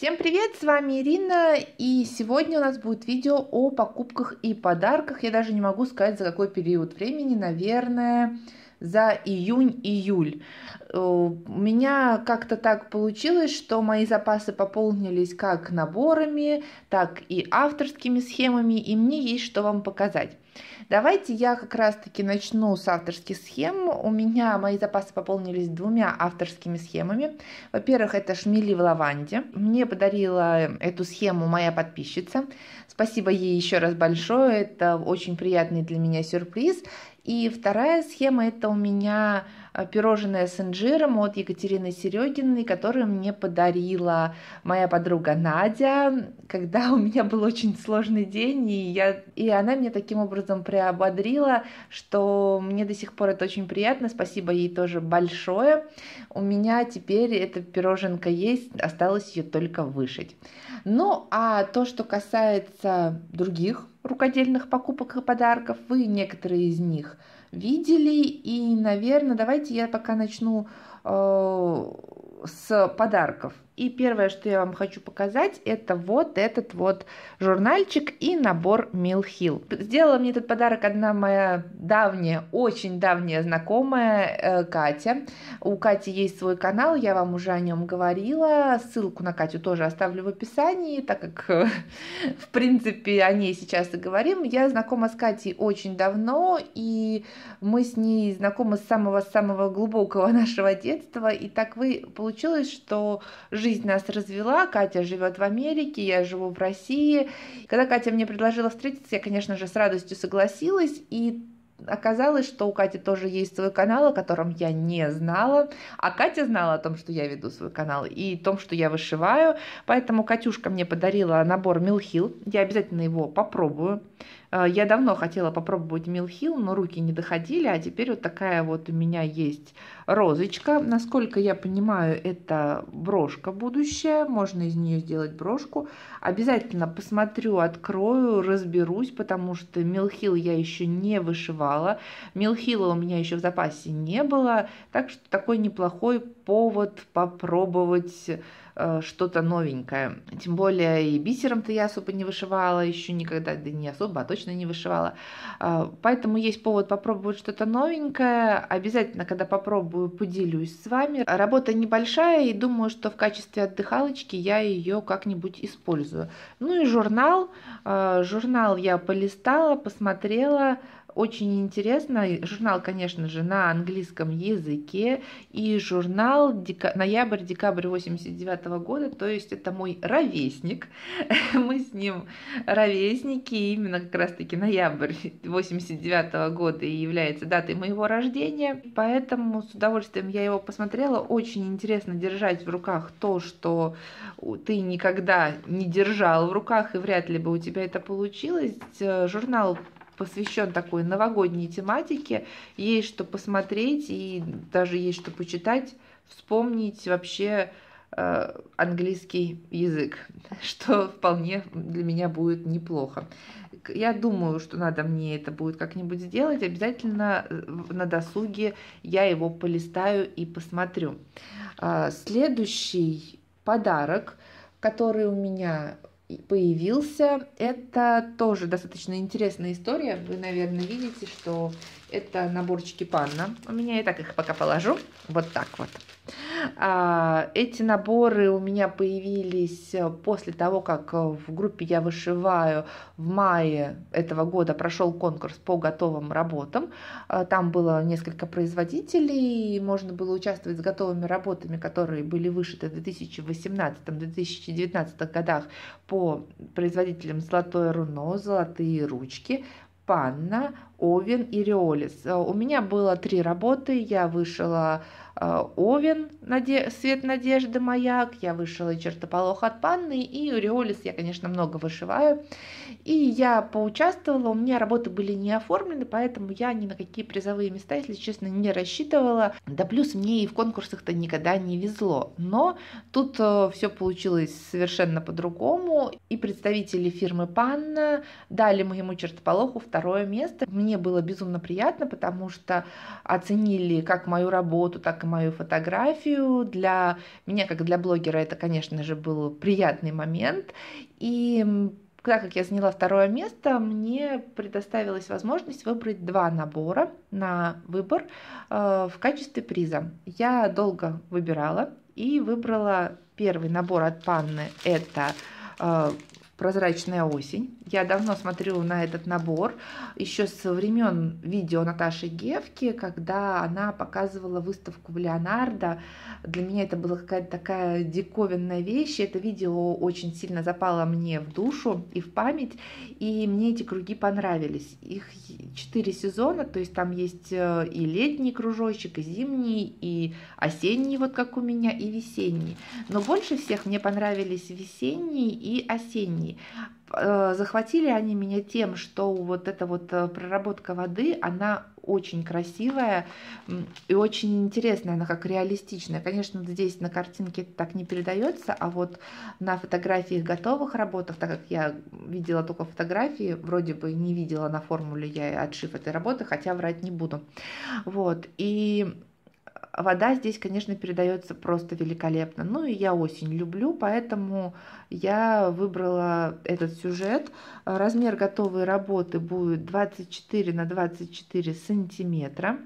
Всем привет, с вами Ирина, и сегодня у нас будет видео о покупках и подарках. Я даже не могу сказать, за какой период времени, наверное, за июнь-июль. У меня как-то так получилось, что мои запасы пополнились как наборами, так и авторскими схемами, и мне есть что вам показать. Давайте я как раз-таки начну с авторских схем. У меня мои запасы пополнились двумя авторскими схемами. Во-первых, это шмели в лаванде. Мне подарила эту схему моя подписчица. Спасибо ей еще раз большое. Это очень приятный для меня сюрприз. И вторая схема — это у меня пирожное с инжиром от Екатерины Серегиной, которую мне подарила моя подруга Надя, когда у меня был очень сложный день, и она меня таким образом приободрила, что мне до сих пор это очень приятно. Спасибо ей тоже большое. У меня теперь эта пироженка есть, осталось ее только вышить. Ну, а то, что касается других рукодельных покупок и подарков, вы некоторые из них видели, и, наверное, давайте я пока начну с подарков. И первое, что я вам хочу показать, это вот этот вот журнальчик и набор Mill Hill. Сделала мне этот подарок одна моя давняя, очень давняя знакомая Катя. У Кати есть свой канал, я вам уже о нем говорила. Ссылку на Катю тоже оставлю в описании, так как, в принципе, о ней сейчас и говорим. Я знакома с Катей очень давно, и мы с ней знакомы с самого-самого глубокого нашего детства. И так получилось, что жизнь нас развела. Катя живет в Америке, я живу в России. Когда Катя мне предложила встретиться, я, конечно же, с радостью согласилась. И оказалось, что у Кати тоже есть свой канал, о котором я не знала. А Катя знала о том, что я веду свой канал, и о том, что я вышиваю. Поэтому Катюшка мне подарила набор Mill Hill. Я обязательно его попробую. Я давно хотела попробовать Mill Hill, но руки не доходили, а теперь вот такая вот у меня есть розочка. Насколько я понимаю, это брошка будущая, можно из нее сделать брошку. Обязательно посмотрю, открою, разберусь, потому что Mill Hill я еще не вышивала. Mill Hill у меня еще в запасе не было, так что такой неплохой повод попробовать что-то новенькое. Тем более и бисером-то я особо не вышивала еще никогда, да не особо, а точно не вышивала. Поэтому есть повод попробовать что-то новенькое. Обязательно, когда попробую, поделюсь с вами. Работа небольшая, и думаю, что в качестве отдыхалочки я ее как-нибудь использую. Ну и журнал. Журнал я полистала, посмотрела. Очень интересно. Журнал, конечно же, на английском языке. И журнал ноябрь-декабрь 89 года, то есть это мой ровесник. Мы с ним ровесники. Именно как раз-таки ноябрь 89 года и является датой моего рождения. Поэтому с удовольствием я его посмотрела. Очень интересно держать в руках то, что ты никогда не держал в руках, и вряд ли бы у тебя это получилось. Журнал посвящен такой новогодней тематике, есть что посмотреть и даже есть что почитать, вспомнить вообще английский язык, что вполне для меня будет неплохо. Я думаю, что надо мне это будет как-нибудь сделать, обязательно на досуге я его полистаю и посмотрю. Следующий подарок, который у меня появился, это тоже достаточно интересная история. Вы, наверное, видите, что это наборчики Панна. У меня, я так их пока положу. Вот так вот. Эти наборы у меня появились после того, как в группе «Я вышиваю» в мае этого года прошел конкурс по готовым работам. Там было несколько производителей, и можно было участвовать с готовыми работами, которые были вышиты в 2018-2019 годах по производителям «Золотое руно», «Золотые ручки», Панна, Овен и Риолис. У меня было 3 работы. Я вышила Овен, Свет надежды, Маяк. Я вышила Чертополох от Панны. И Риолис я, конечно, много вышиваю. И я поучаствовала. У меня работы были не оформлены, поэтому я ни на какие призовые места, если честно, не рассчитывала. Да плюс мне и в конкурсах-то никогда не везло. Но тут все получилось совершенно по-другому. И представители фирмы Панна дали моему Чертополоху 2-е место. мне было безумно приятно, потому что оценили как мою работу, так и мою фотографию. Для меня, как для блогера, это, конечно же, был приятный момент. И так как я заняла второе место, мне предоставилась возможность выбрать два набора на выбор в качестве приза. Я долго выбирала и выбрала первый набор от Панны. Это «Прозрачная осень». Я давно смотрю на этот набор, еще со времен видео Наташи Гевки, когда она показывала выставку в Леонардо. Для меня это была какая-то такая диковинная вещь. Это видео очень сильно запало мне в душу и в память, и мне эти круги понравились. Их 4 сезона, то есть там есть и летний кружочек, и зимний, и осенний, вот как у меня, и весенний. Но больше всех мне понравились весенний и осенний. Захватили они меня тем, что вот эта вот проработка воды, она очень красивая и очень интересная, она как реалистичная. Конечно, здесь на картинке так не передается, а вот на фотографиях готовых работах, так как я видела только фотографии, вроде бы не видела на формуле я отшив этой работы, хотя врать не буду. Вот, и вода здесь, конечно, передается просто великолепно. Ну и я осень люблю, поэтому я выбрала этот сюжет. Размер готовой работы будет 24 на 24 сантиметра.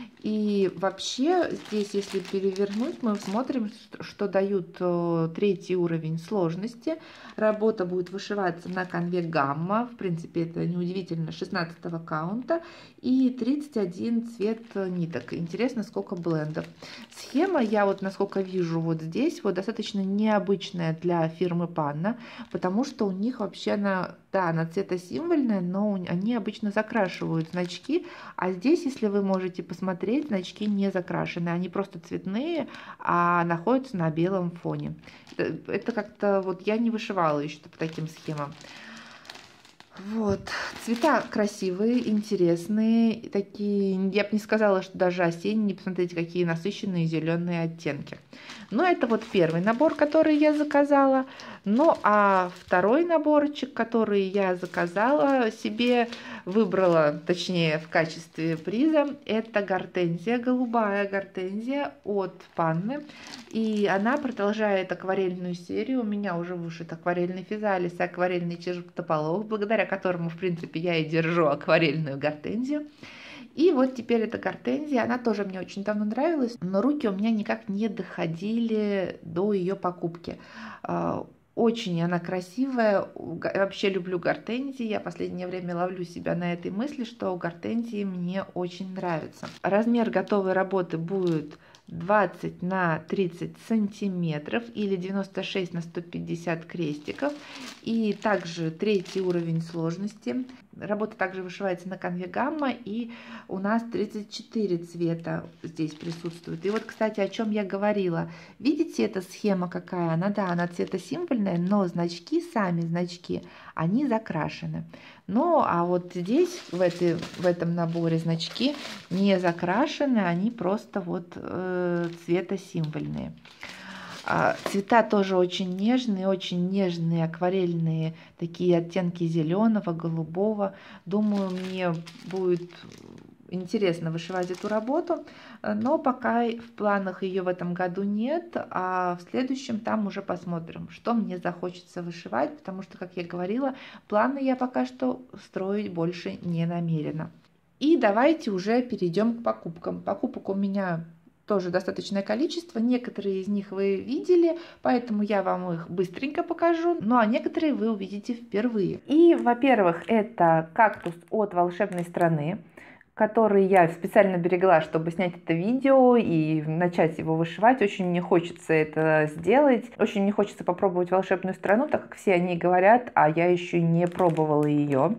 И вообще здесь, если перевернуть, мы смотрим, что дают третий уровень сложности. Работа будет вышиваться на конве гамма. В принципе, это неудивительно, 16 каунта. И 31 цвет ниток. Интересно, сколько блендов. Схема, я вот насколько вижу вот здесь, вот достаточно необычная для фирмы Панна, потому что у них вообще она цветосимвольная, но они обычно закрашивают значки, а здесь, если вы можете посмотреть, значки не закрашены, они просто цветные, а находятся на белом фоне. Это как-то вот я не вышивала еще по таким схемам. Вот, цвета красивые, интересные, такие, я бы не сказала, что даже осенние, посмотрите, какие насыщенные зеленые оттенки. Но это вот первый набор, который я заказала. Ну, а второй наборчик, который я заказала, себе выбрала, точнее, в качестве приза, это гортензия, голубая гортензия от Панны. И она продолжает акварельную серию. У меня уже вышит акварельный физалис и акварельный чертополох, благодаря которому, в принципе, я и держу акварельную гортензию. И вот теперь эта гортензия, она тоже мне очень давно нравилась, но руки у меня никак не доходили до ее покупки. Очень она красивая, вообще люблю гортензии, я в последнее время ловлю себя на этой мысли, что гортензии мне очень нравятся. Размер готовой работы будет 20 на 30 сантиметров или 96 на 150 крестиков. И также третий уровень сложности. Работа также вышивается на конве гамма, и у нас 34 цвета здесь присутствует. И вот, кстати, о чем я говорила. Видите, эта схема какая? Она цветосимвольная, но значки, сами значки, они закрашены. Ну, а вот здесь, в этом наборе значки не закрашены, они просто вот цветосимвольные. Цвета тоже очень нежные, акварельные, такие оттенки зеленого, голубого. Думаю, мне будет интересно вышивать эту работу, но пока в планах ее в этом году нет, а в следующем там уже посмотрим, что мне захочется вышивать, потому что, как я говорила, планы я пока что строить больше не намерена. И давайте уже перейдем к покупкам. Покупок у меня тоже достаточное количество, некоторые из них вы видели, поэтому я вам их быстренько покажу, ну а некоторые вы увидите впервые. И, во-первых, это кактус от волшебной страны, который я специально берегла, чтобы снять это видео и начать его вышивать. Очень мне хочется это сделать, очень мне хочется попробовать волшебную страну, так как все о ней говорят, а я еще не пробовала ее.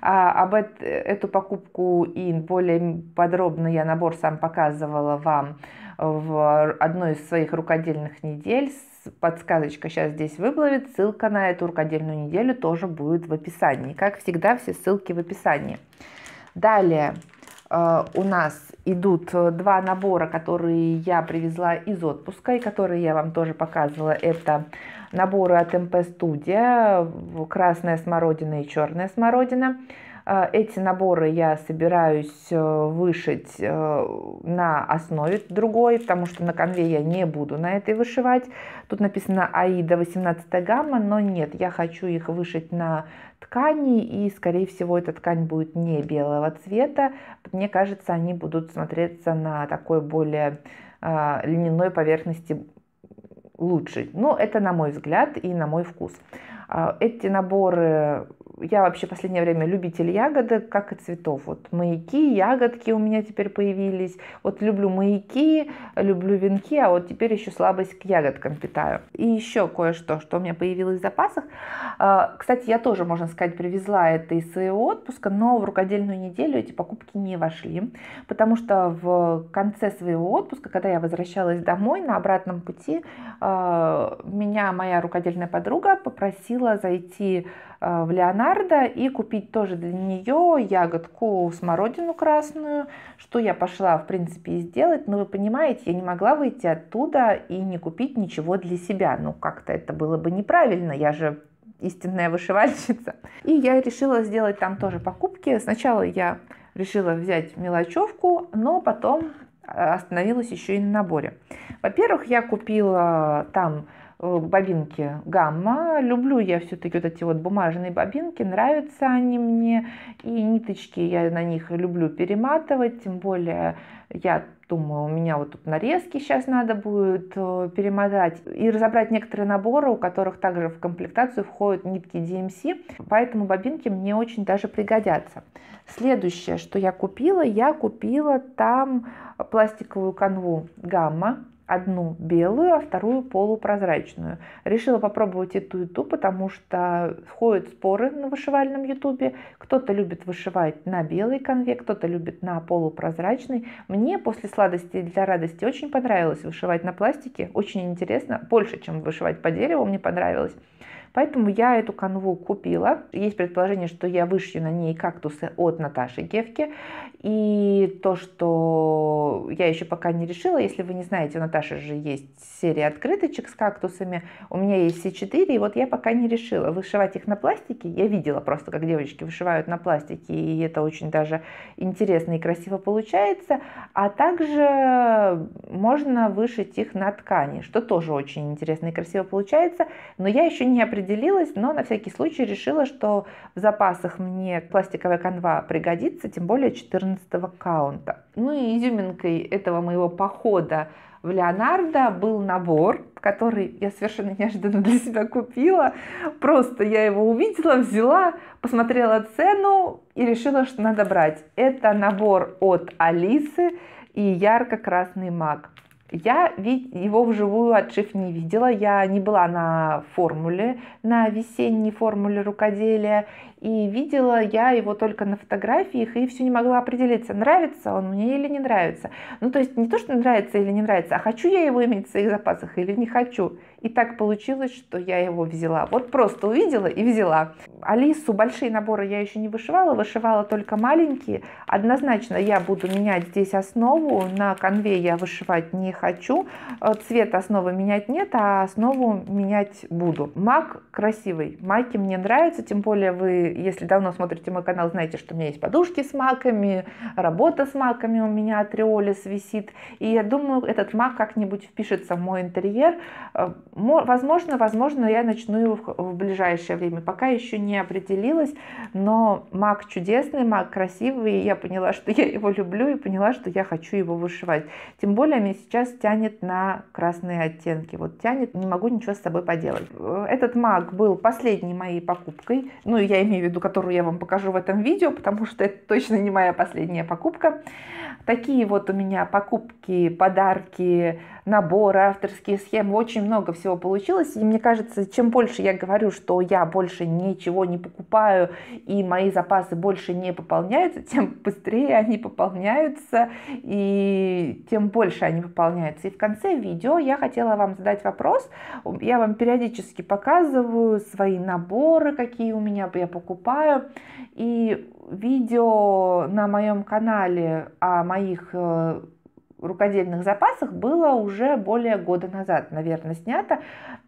Эту покупку и более подробно я набор сам показывала вам в одной из своих рукодельных недель. Подсказочка сейчас здесь выплывет, ссылка на эту рукодельную неделю тоже будет в описании. Как всегда, все ссылки в описании. Далее у нас идут два набора, которые я привезла из отпуска и которые я вам тоже показывала. Это наборы от МП Студия, красная смородина и черная смородина. Эти наборы я собираюсь вышить на основе другой, потому что на конве я не буду на этой вышивать. Тут написано Аида 18 гамма, но нет, я хочу их вышить на ткани, и, скорее всего, эта ткань будет не белого цвета. Мне кажется, они будут смотреться на такой более льняной поверхности лучше. Но это на мой взгляд и на мой вкус. Эти наборы, я вообще в последнее время любитель ягодок, как и цветов. Вот маяки, ягодки у меня теперь появились. Вот люблю маяки, люблю венки, а вот теперь еще слабость к ягодкам питаю. И еще кое-что, что у меня появилось в запасах. Кстати, я тоже, можно сказать, привезла это из своего отпуска, но в рукодельную неделю эти покупки не вошли, потому что в конце своего отпуска, когда я возвращалась домой, на обратном пути меня моя рукодельная подруга попросила зайти в Леонардо и купить тоже для нее ягодку смородину красную, что я пошла, в принципе, и сделать. Но вы понимаете, я не могла выйти оттуда и не купить ничего для себя. Ну, как-то это было бы неправильно, я же истинная вышивальщица. И я решила сделать там тоже покупки. Сначала я решила взять мелочевку, но потом остановилась еще и на наборе. Во-первых, я купила там бобинки гамма. Люблю я все-таки вот эти вот бумажные бобинки, нравятся они мне. И ниточки я на них люблю перематывать, тем более я думаю, у меня вот тут нарезки сейчас надо будет перемотать и разобрать некоторые наборы, у которых также в комплектацию входят нитки DMC, поэтому бобинки мне очень даже пригодятся. Следующее, что я купила там пластиковую канву гамма. Одну белую, а вторую полупрозрачную. Решила попробовать и ту, потому что ходят споры на вышивальном ютубе. Кто-то любит вышивать на белой канве, кто-то любит на полупрозрачной. Мне после сладости для радости очень понравилось вышивать на пластике. Очень интересно, больше, чем вышивать по дереву, мне понравилось. Поэтому я эту канву купила. Есть предположение, что я вышью на ней кактусы от Наташи Гевки. И то, что я еще пока не решила, если вы не знаете, у Наташи же есть серия открыточек с кактусами. У меня есть все 4, и вот я пока не решила вышивать их на пластике. Я видела просто, как девочки вышивают на пластике, и это очень даже интересно и красиво получается. А также можно вышить их на ткани, что тоже очень интересно и красиво получается. Но я еще не определилась, но на всякий случай решила, что в запасах мне пластиковая канва пригодится, тем более 14 каунта. Ну и изюминкой этого моего похода в Леонардо был набор, который я совершенно неожиданно для себя купила. Просто я его увидела, взяла, посмотрела цену и решила, что надо брать. Это набор от Алисы и ярко-красный маг. Я его вживую отшив не видела, я не была на формуле, на весенней формуле рукоделия, и видела я его только на фотографиях, и все не могла определиться, нравится он мне или не нравится. Ну, то есть не то, что нравится или не нравится, а хочу я его иметь в своих запасах или не хочу. И так получилось, что я его взяла. Вот просто увидела и взяла. Алису большие наборы я еще не вышивала, вышивала только маленькие. Однозначно я буду менять здесь основу, на конве я вышивать не хочу. Цвет основы менять нет, а основу менять буду. Маг красивый, маки мне нравятся, тем более вы, если давно смотрите мой канал, знаете, что у меня есть подушки с маками, работа с маками у меня от Риолис висит. И я думаю, этот маг как-нибудь впишется в мой интерьер. Возможно, я начну его в ближайшее время. Пока еще не определилась, но маг чудесный, маг красивый. И я поняла, что я его люблю, и поняла, что я хочу его вышивать. Тем более, меня сейчас тянет на красные оттенки. Вот тянет, не могу ничего с собой поделать. Этот маг был последней моей покупкой. Ну, я имею в виду, которую я вам покажу в этом видео, потому что это точно не моя последняя покупка. Такие вот у меня покупки, подарки, наборы, авторские схемы, очень много всего получилось. И мне кажется, чем больше я говорю, что я больше ничего не покупаю и мои запасы больше не пополняются, тем быстрее они пополняются и тем больше они пополняются. И в конце видео я хотела вам задать вопрос. Я вам периодически показываю свои наборы, какие у меня я покупаю. И видео на моем канале о моих рукодельных запасах было уже более года назад, наверное, снято.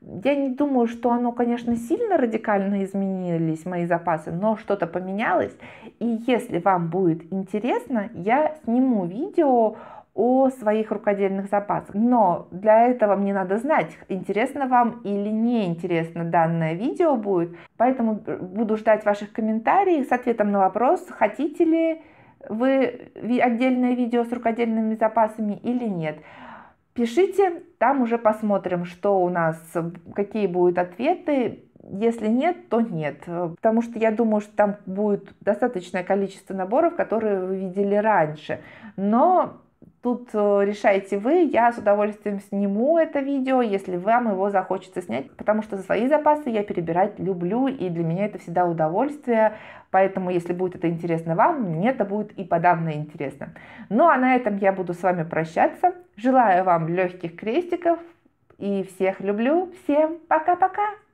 Я не думаю, что оно, конечно, сильно радикально изменились, мои запасы, но что-то поменялось. И если вам будет интересно, я сниму видео о своих рукодельных запасах. Но для этого мне надо знать, интересно вам или не интересно данное видео будет. Поэтому буду ждать ваших комментариев с ответом на вопрос, хотите ли вы отдельное видео с рукодельными запасами или нет. Пишите, там уже посмотрим, что у нас, какие будут ответы. Если нет, то нет. Потому что я думаю, что там будет достаточное количество наборов, которые вы видели раньше. Но тут решайте вы, я с удовольствием сниму это видео, если вам его захочется снять, потому что свои запасы я перебирать люблю, и для меня это всегда удовольствие, поэтому если будет это интересно вам, мне это будет и подавно интересно. Ну а на этом я буду с вами прощаться, желаю вам легких крестиков и всех люблю, всем пока-пока!